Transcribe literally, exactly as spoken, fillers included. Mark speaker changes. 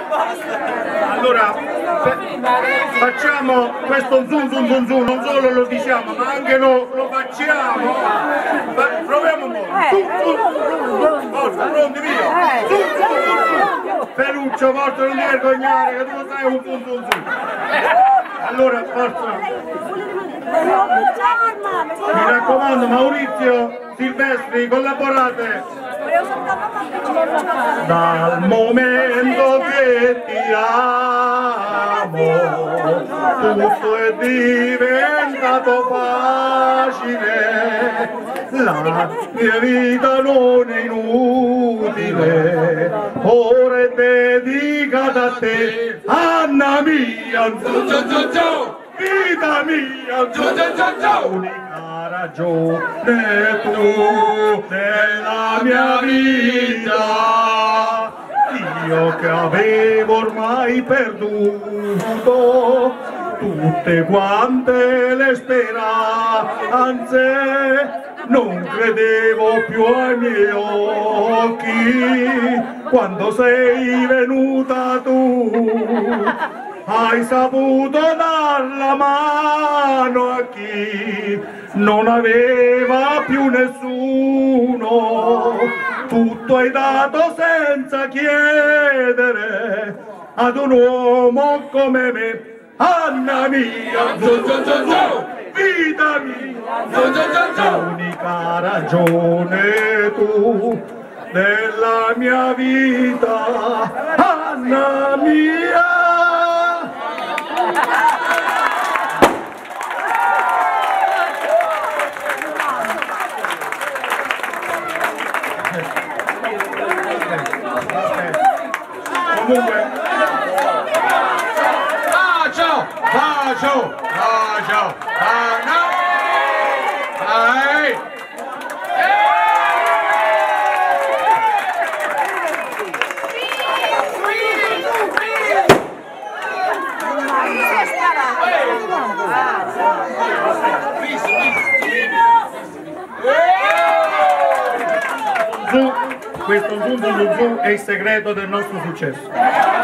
Speaker 1: Allora, facciamo questo zoom zoom zoom zoom, non solo lo diciamo, ma anche lo, lo facciamo. Ma proviamo un po'. Zoom zoom. Forza, pronti, via. Zoom zoom zoom. Ferruccio, forza, non ti vergognare, che tu sai un zoom zoom zoom. Allora, forza. Mi raccomando, Maurizio, Silvestri, collaborate. Dal momento che ti amo, tutto è diventato facile, la mia vita non è inutile, ora è dedicata a te, Anna mia, vita mia, unica ragione tu della mia vita, io che avevo ormai perduto tutte quante le speranze, non credevo più ai miei occhi quando sei venuta tu. Hai saputo dar la mano a chi non aveva più nessuno, tutto hai dato senza chiedere ad un uomo come me. Anna mia, vita mia, l'unica ragione tu della mia vita, Anna mia. Comunque, bacio, bacio, bacio, Anna, dai. Questo zoom zoom zoom è il segreto del nostro successo.